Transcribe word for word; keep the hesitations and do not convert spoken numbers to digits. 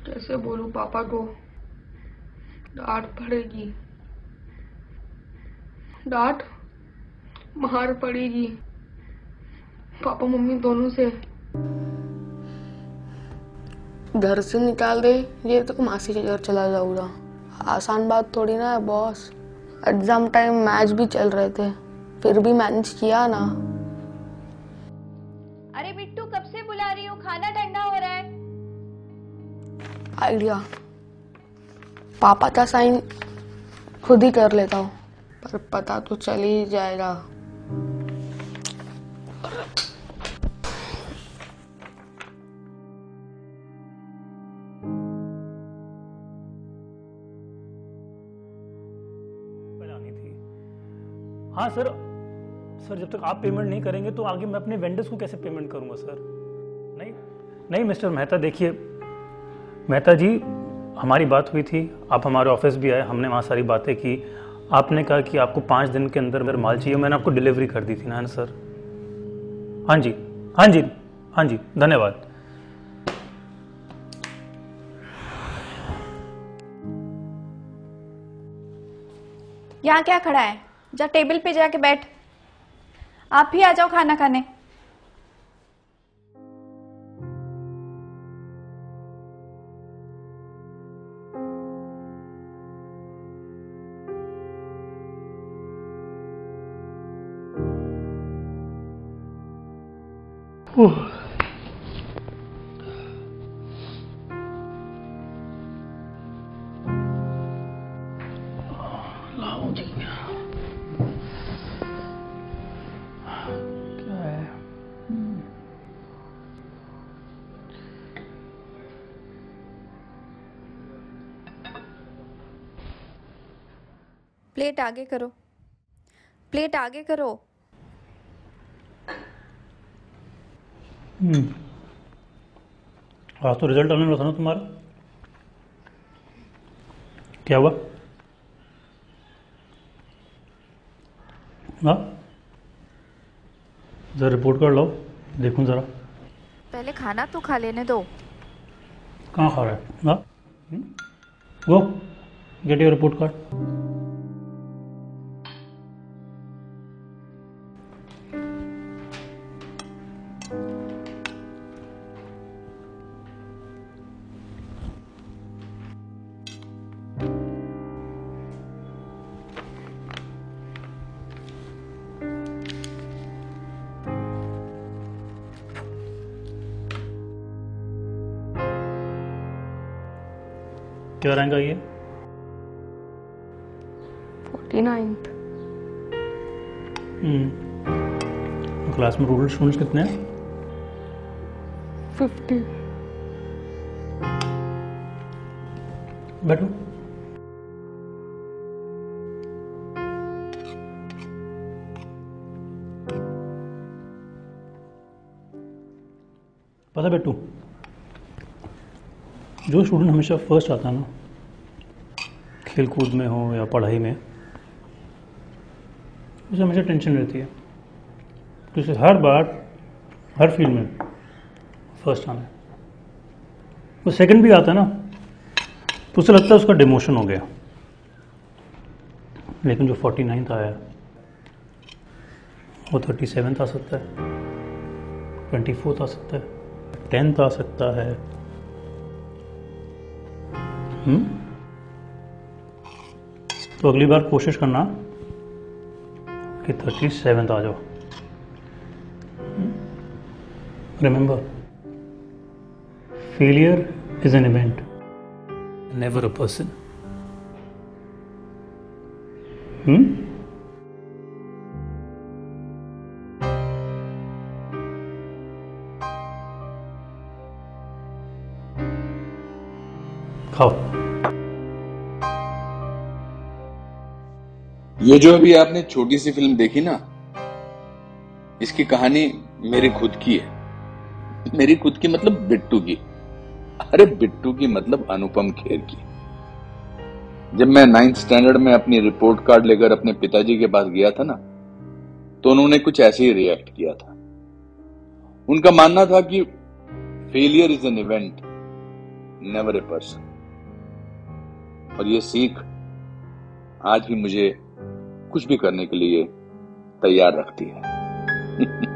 कैसे बोलूं पापा को? डांट पड़ेगी, डांट मार पड़ेगी पापा मम्मी दोनों से। घर से निकाल दे ये तो मासी के घर चला जाऊंगा। आसान बात थोड़ी ना है बॉस। एग्जाम टाइम मैच भी चल रहे थे, फिर भी मैनेज किया ना। अरे बिट्टू, कब से बुला रही हूँ, खाना ठंडा हो रहा है। आइडिया, पापा का साइन खुद ही कर लेता हूँ, पर पता तो चल ही जाएगा। हाँ सर, सर जब तक आप पेमेंट नहीं करेंगे तो आगे मैं अपने वेंडर्स को कैसे पेमेंट करूंगा सर? नहीं नहीं मिस्टर मेहता, देखिए मेहता जी, हमारी बात हुई थी, आप हमारे ऑफिस भी आए, हमने वहाँ सारी बातें की। आपने कहा कि आपको पाँच दिन के अंदर अगर माल चाहिए, मैंने आपको डिलीवरी कर दी थी ना सर। हाँ जी हाँ जी हाँ जी, धन्यवाद। यहाँ क्या खड़ा है, जा टेबल पे जाके बैठ। आप भी आ जाओ खाना खाने। प्लेट आगे करो, प्लेट आगे करो। हम्म आज तो रिजल्ट आने वाला था ना तुम्हारा, क्या हुआ? हाँ, जरा रिपोर्ट कार्ड लाओ, देखूं जरा। पहले खाना तो खा लेने दो। कहाँ खा रहा है? हाँ, go get your report card. क्या रैंक आई है? Forty ninth. हम्म क्लास में टोटल स्टूडेंट्स कितने हैं? फिफ्टी। बैठो। पता बेटू, जो स्टूडेंट हमेशा फर्स्ट आता है ना, खेल कूद में हो या पढ़ाई में, उसे हमेशा टेंशन रहती है तो उसे हर बार हर फील्ड में फर्स्ट आना है। वो सेकंड भी आता है ना तो उसे लगता है उसका डिमोशन हो गया। लेकिन जो फोर्टी नाइन्थ आया वो थर्टी सेवन्थ आ सकता है, ट्वेंटी फोर्थ आ सकता है, टेंथ आ सकता है। हम्म तो अगली बार कोशिश करना कि थर्टी सेवन्थ आ जाओ। Remember, failure is an event, never a person. Hmm खाओ। ये जो अभी आपने छोटी सी फिल्म देखी ना, इसकी कहानी मेरी खुद की है। मेरी खुद की मतलब बिट्टू की। अरे बिट्टू की मतलब अनुपम खेर की। जब मैं नाइन्थ स्टैंडर्ड में अपनी रिपोर्ट कार्ड लेकर अपने पिताजी के पास गया था ना, तो उन्होंने कुछ ऐसे ही रिएक्ट किया था। उनका मानना था कि failure is an event, never a person. और ये सीख आज भी मुझे कुछ भी करने के लिए तैयार रखती है।